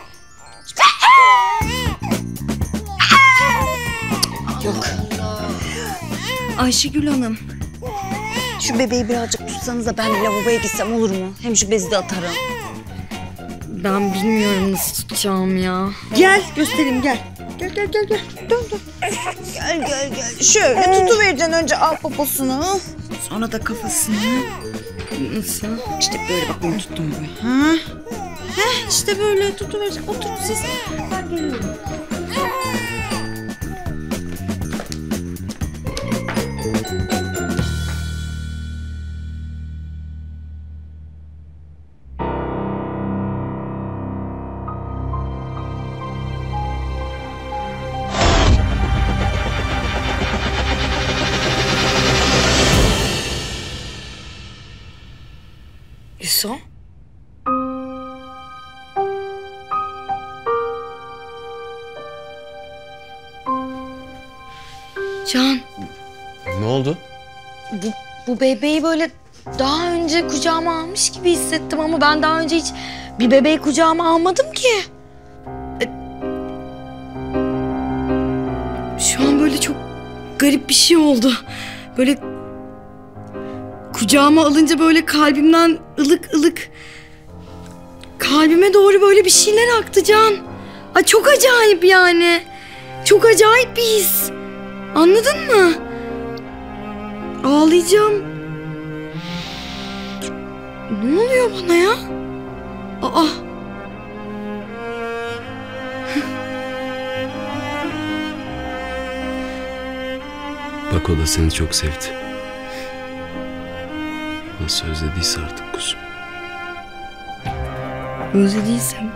Yok. Ayşegül Hanım. Şu bebeği birazcık tutsanız da ben lavaboya gitsem olur mu? Hem şu bezi de atarım. Ben bilmiyorum nasıl tutacağım ya. Gel göstereyim gel. Gel gel gel gel. Dön dön. Gel gel gel. Şöyle tutuvereceksin önce al poposunu. Sonra da kafasını. Nasıl? İşte böyle bak bunu tuttum böyle. Ha? Heh, işte böyle tutuvereceksin. Otur siz. Ben geliyorum. İso? Can, Ne oldu? bu, bu bebeği böyle daha önce kucağıma almış gibi hissettim ama ben daha önce hiç bir bebeği kucağıma almadım ki. E, Şu an böyle çok garip bir şey oldu. Böyle kucağıma alınca böyle kalbimden ılık ılık kalbime doğru böyle bir şeyler aktı Can. Ay çok acayip yani. Çok acayip bir his. Anladın mı? Ağlayacağım. Ne oluyor bana ya? Aa. Bak o da seni çok sevdi. Nasıl özlediyse artık kuzum. Özlediysem.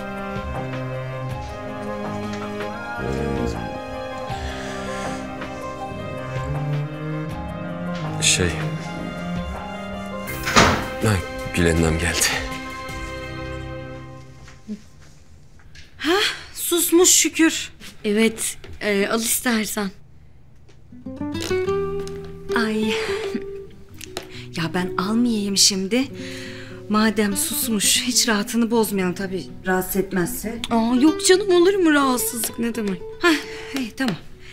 Şey... Ay, Gülendam geldi. Hah, susmuş şükür. Evet, e, al istersen. Ay. Ya ben almayayım şimdi. Madem susmuş, hiç rahatını bozmayalım tabii, rahatsız etmezse. Aa, yok canım, olur mu rahatsızlık, ne demek? Hah, iyi tamam.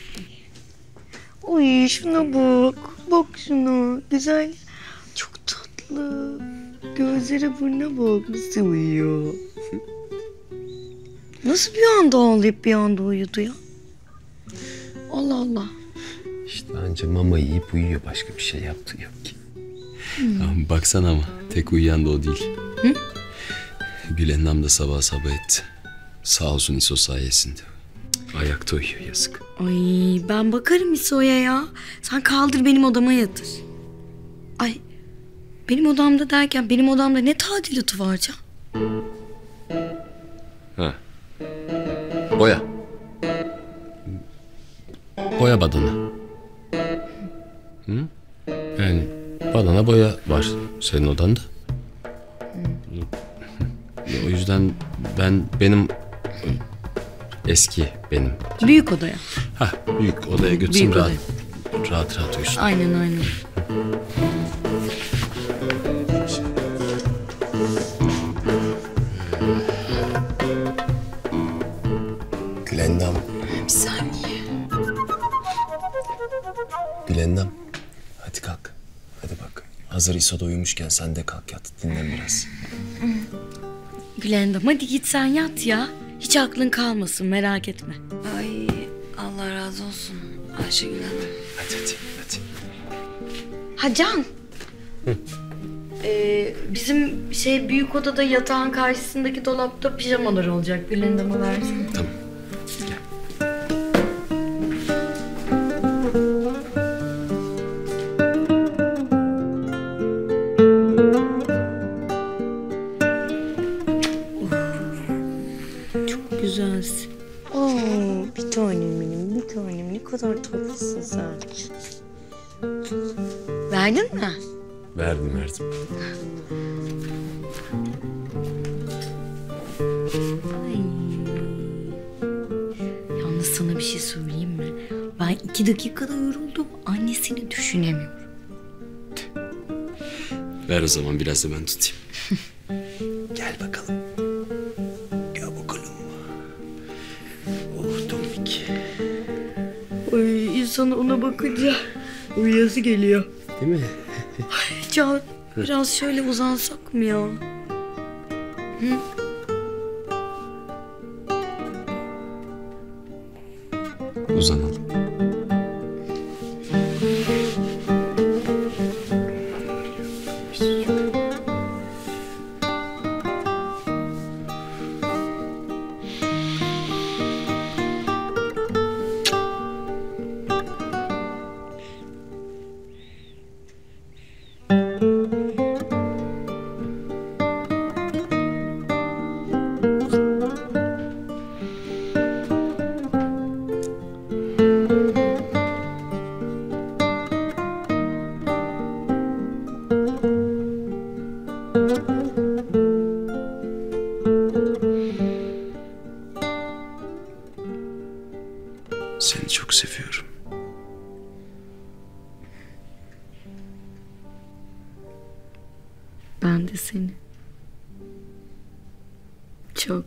Uy, şuna bak. Bak şuna. Güzel. Çok tatlı. Gözlere burnuna bak. Nasıl uyuyor? Nasıl bir anda ağlayıp bir anda uyudu ya? Allah Allah. İşte anca mamayı yiyip uyuyor. Başka bir şey yaptığı yok ki. Hmm. Ama baksana ama. Tek uyuyan da o değil. Hı? Gülendam da sabah sabah etti. Sağ olsun İso sayesinde. Ayakta uyuyor, yazık. Ay, ben bakarım İso'ya ya. Sen kaldır benim odama yatır. Ay, benim odamda derken benim odamda ne tadilatı var Can? Ha. Boya. Boya badana. Hı? Yani badana boya var senin odanda. O yüzden ben benim eski benim. Büyük odaya. Ha, büyük odaya götürsün, Büyük rahat, odaya. rahat rahat uyusun. Aynen aynen. Hazır İso'da uyumuşken sen de kalk yat. Dinlen biraz. Gülendam hadi git sen yat ya. Hiç aklın kalmasın merak etme. Ay Allah razı olsun Ayşegül Hanım. Hadi hadi hadi. Ha Can. Ee, bizim şey büyük odada yatağın karşısındaki dolapta pijamalar olacak. Gülendam'a versin. Tamam. Çok güzelsin. Oo, bir tanem benim, bir tanem. Ne kadar tatlısın sen. Verdin mi? Verdim verdim. Ay. Yalnız sana bir şey söyleyeyim mi? Ben iki dakikada yoruldum. Annesini düşünemiyorum. Ver o zaman biraz da ben tutayım. Gel bakalım. Gel bakalım. Oh Tomik. Ay insana ona bakınca uyuyası geliyor. Değil mi? Ay Can biraz şöyle uzansak mı ya? Hı? Uzanalım. Seni çok seviyorum. Ben de seni. Çok.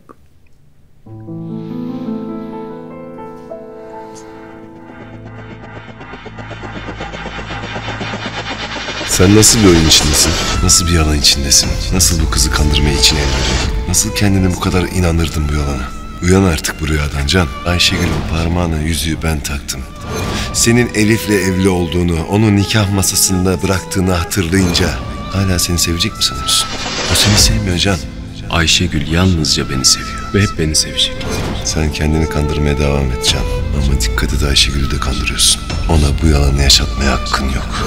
Sen nasıl bir oyun içindesin? Nasıl bir yalan içindesin? Nasıl bu kızı kandırmaya için el verdin? Nasıl kendini bu kadar inandırdın bu yalana? Uyan artık bu rüyadan Can. Ayşegül'ün parmağına yüzüğü ben taktım. Senin Elif'le evli olduğunu, onu nikah masasında bıraktığını hatırlayınca hala seni sevecek mi sanıyorsun? O seni sevmiyor Can. Ayşegül yalnızca beni seviyor ve hep beni sevecek. Sen kendini kandırmaya devam et Can. Ama dikkat et, Ayşegül'ü de kandırıyorsun. Ona bu yalanı yaşatmaya hakkın yok.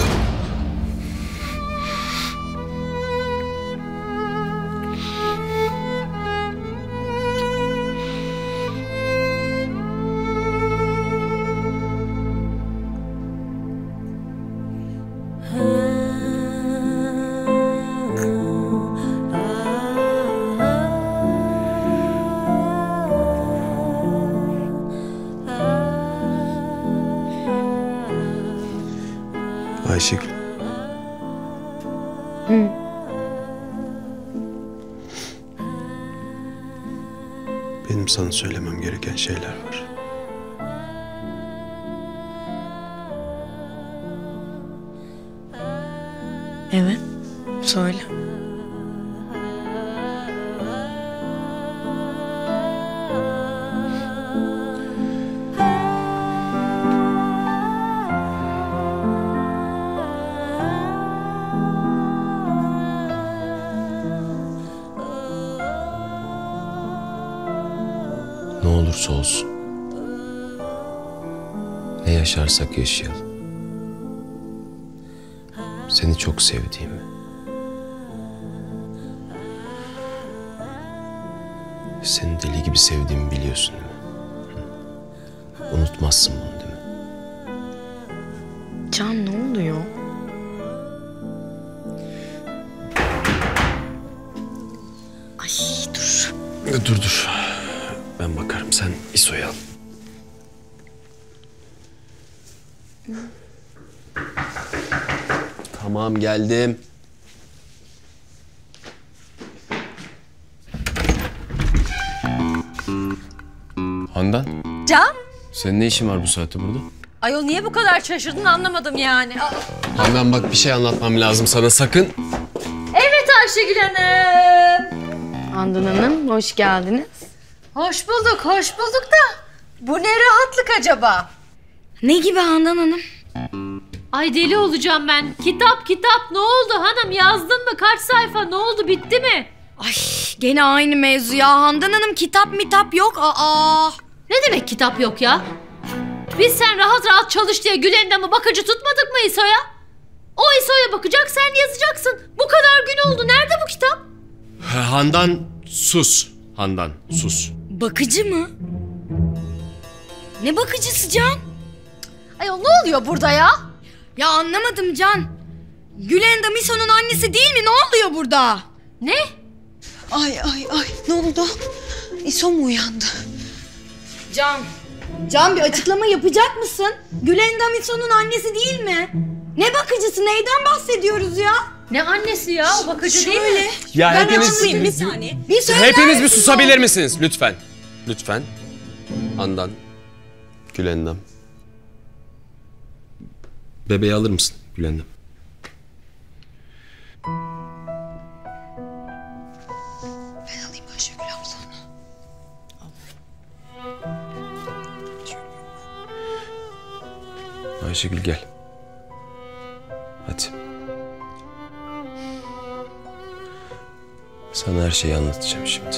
Ayşegül. Hı. Benim sana söylemem gereken şeyler var. Evet. Söyle. Ne olursa olsun. Ne yaşarsak yaşayalım. Seni çok sevdiğimi. Seni deli gibi sevdiğimi biliyorsun değil mi? Hı. Unutmazsın bunu değil mi? Can ne oluyor? Ay dur. Dur dur. Ben bakarım. Sen İso'yu al. Tamam geldim. Handan. Can? Senin ne işin var bu saatte burada? Ayol niye bu kadar şaşırdın anlamadım yani. Aa. Handan bak bir şey anlatmam lazım sana sakın. Evet Ayşegül Hanım. Handan Hanım hoş geldiniz. Hoş bulduk, hoş bulduk da bu ne rahatlık acaba? Ne gibi Handan Hanım? Ay deli olacağım ben. Kitap kitap ne oldu hanım, yazdın mı? Kaç sayfa, ne oldu, bitti mi? Ay gene aynı mevzu ya Handan Hanım, kitap mitap yok. Aa. Ne demek kitap yok ya? Biz sen rahat rahat çalış diye Gülendam'ı bakıcı tutmadık mı İso'ya? O İso'ya bakacak, sen yazacaksın. Bu kadar gün oldu, nerede bu kitap? Handan sus. Handan sus. Bakıcı mı? Ne bakıcısı Can? Ayol ne oluyor burada ya? Ya anlamadım Can. Gülendam İso'nun annesi değil mi? Ne oluyor burada? Ne? Ay ay ay ne oldu? İso mu uyandı? Can. Can bir açıklama yapacak mısın? Gülendam İso'nun annesi değil mi? Ne bakıcısı, neyden bahsediyoruz ya? Ne annesi ya, o bakıcı değil mi? Ya Ben hepiniz açıklayayım bir saniye. Bir söyler hepiniz bir misin susabilir ne misiniz lütfen? Lütfen. Handan. Gülendam. Bebeği alır mısın Gülendam? Ben alayım Ayşegül ablanı. Ayşegül gel. Hadi. Sana her şeyi anlatacağım şimdi.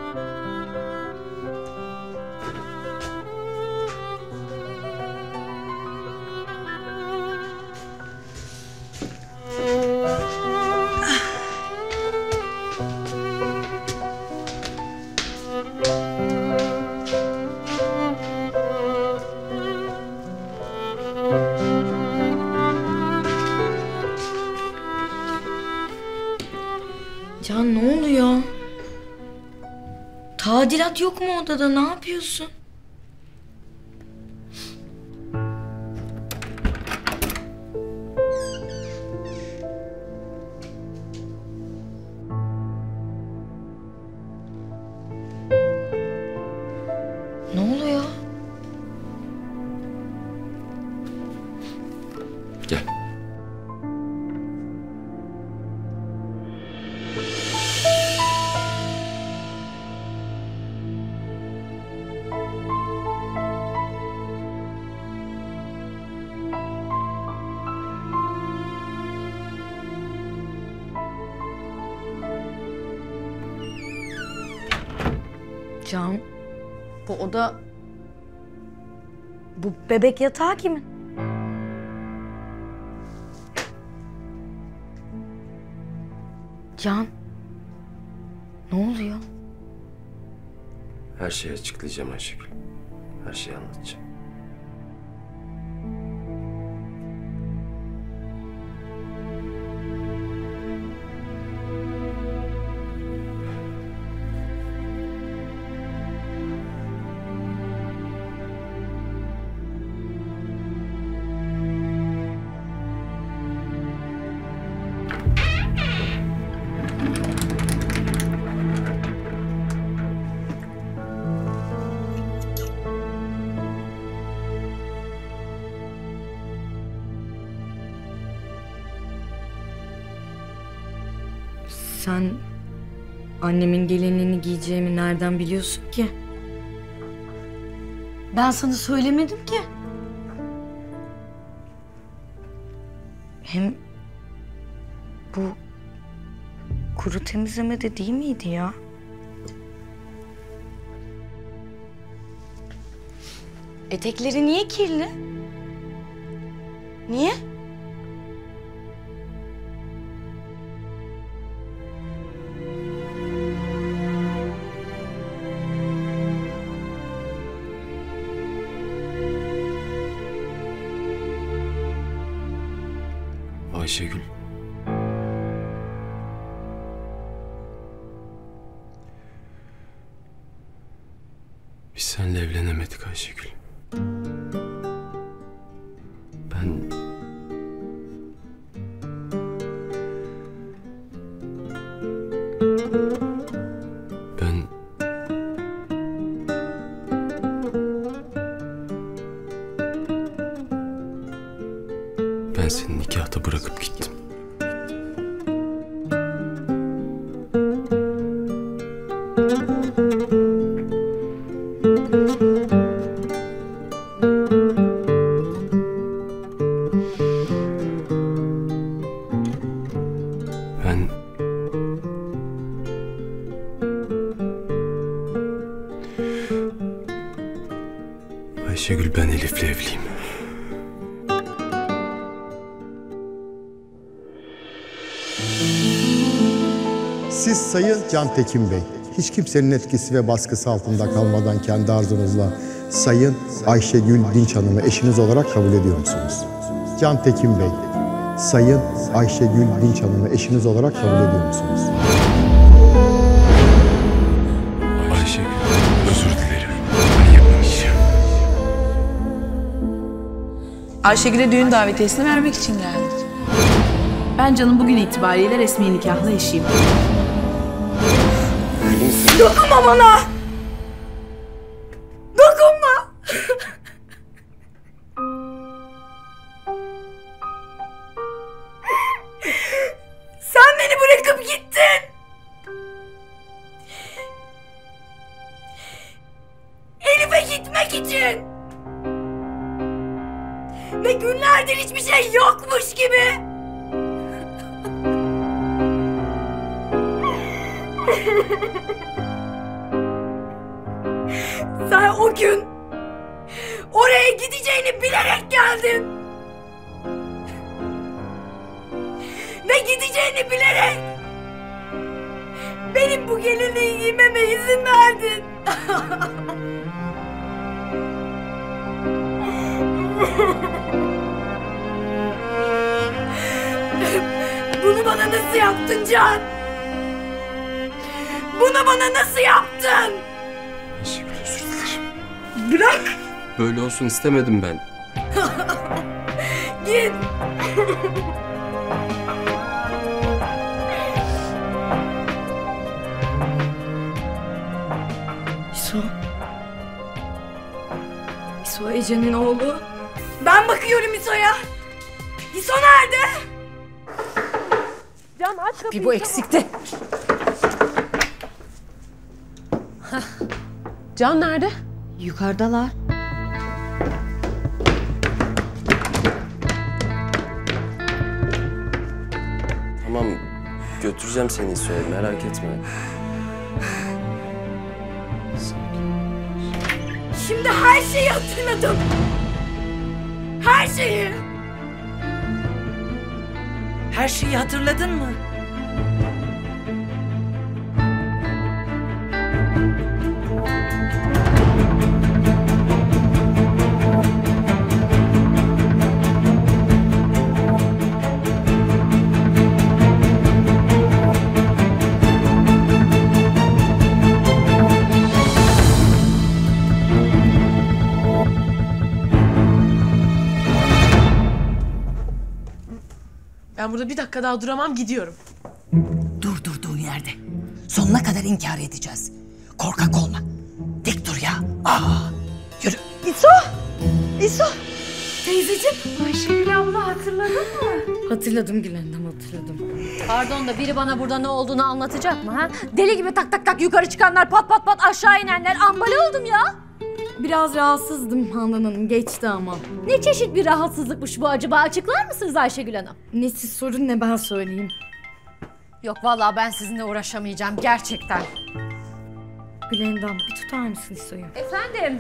Can ne oluyor? Tadilat yok mu odada, ne yapıyorsun? Ne oluyor? Gel. Can, bu oda... Bu bebek yatağı kimin? Can, ne oluyor? Her şeyi açıklayacağım Ayşegül. Her şeyi anlatacağım. Sen annemin gelinliğini giyeceğimi nereden biliyorsun ki? Ben sana söylemedim ki. Hem bu kuru temizleme de değil miydi ya? Etekleri niye kirli? Niye? Ayşegül. Biz seninle evlenemedik Ayşegül. Ben... Ben... Ben seni nikahta bırakıp gittim. Ben... Ayşegül, ben Elif'le evliyim. Siz Sayın Can Tekin Bey, hiç kimsenin etkisi ve baskısı altında kalmadan kendi arzunuzla Sayın Ayşegül Dinç Hanım'ı eşiniz olarak kabul ediyor musunuz? Can Tekin Bey, Sayın Ayşegül Dinç Hanım'ı eşiniz olarak kabul ediyor musunuz? Ayşegül, özür dilerim. Ben yapamayacağım. Ayşegül'e düğün davetiyesini vermek için geldik. Ben Can'ın bugün itibariyle resmi nikahlı eşiyim. Dokunma bana! Dokunma! Sen beni bırakıp gittin! Elif'e gitmek için! Ve günlerdir hiçbir şey yokmuş gibi! Sen o gün oraya gideceğini bilerek geldin. Ve gideceğini bilerek benim bu gelinliği giymeme izin verdin. Bunu bana nasıl yaptın Can? Bunu bana nasıl yaptın? Ayşegül, özür dilerim. Bırak! Böyle olsun istemedim ben. Git! İso. İso Ece'nin oğlu. Ben bakıyorum İso'ya. İso nerede? Can aç kapıyı. Bir bu eksikti. Can nerede? Yukarıdalar. Tamam, götüreceğim seni İso'ya, merak etme. Şimdi her şeyi hatırladım. Her şeyi. Her şeyi hatırladın mı? Ben burada bir dakika daha duramam, gidiyorum. Dur durduğun yerde. Sonuna kadar inkar edeceğiz. Korkak olma. Dik dur ya. Aa, yürü. İso! İso! Teyzeciğim. Ayşegül abla hatırladın mı? Hatırladım Gülendam, hatırladım. Pardon da biri bana burada ne olduğunu anlatacak mı ha? Deli gibi tak tak tak yukarı çıkanlar, pat pat pat aşağı inenler, ambale oldum ya. Biraz rahatsızdım Handan Hanım, geçti ama. Ne çeşit bir rahatsızlıkmış bu acaba? Açıklar mısınız Ayşegül Hanım? Ne siz sorun ne ben söyleyeyim. Yok vallahi ben sizinle uğraşamayacağım gerçekten. Gülendam bir tutar mısın İso'yu? Efendim?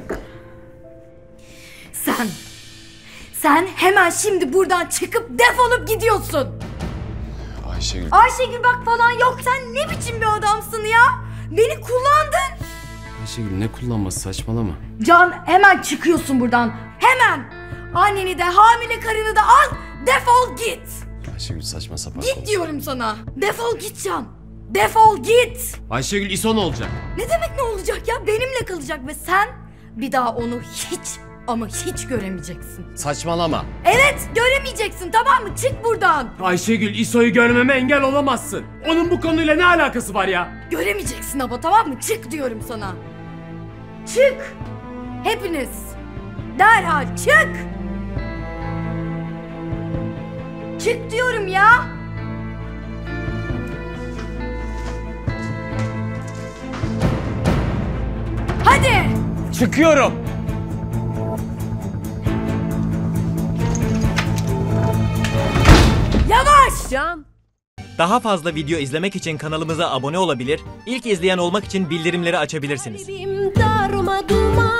Sen, sen hemen şimdi buradan çıkıp defolup gidiyorsun. Ayşegül. Ayşegül bak falan yok, sen ne biçim bir adamsın ya? Beni kullandın. Ayşegül, ne kullanması, saçmalama. Can, hemen çıkıyorsun buradan. Hemen. Anneni de hamile karını da al. Defol git. Ayşegül, saçma sapan Git konuş. diyorum sana. Defol git Can. Defol git. Ayşegül, İso ne olacak? Ne demek ne olacak ya? Benimle kalacak ve sen bir daha onu hiç ama hiç göremeyeceksin. Saçmalama. Evet, göremeyeceksin, tamam mı? Çık buradan. Ayşegül, İso'yu görmeme engel olamazsın. Onun bu konuyla ne alakası var ya? Göremeyeceksin ama, tamam mı? Çık diyorum sana. Çık. Hepiniz. Derhal çık. Çık diyorum ya. Hadi. Çıkıyorum. Yavaş. Can. Daha fazla video izlemek için kanalımıza abone olabilir, ilk izleyen olmak için bildirimleri açabilirsiniz. Kalbim darma duman.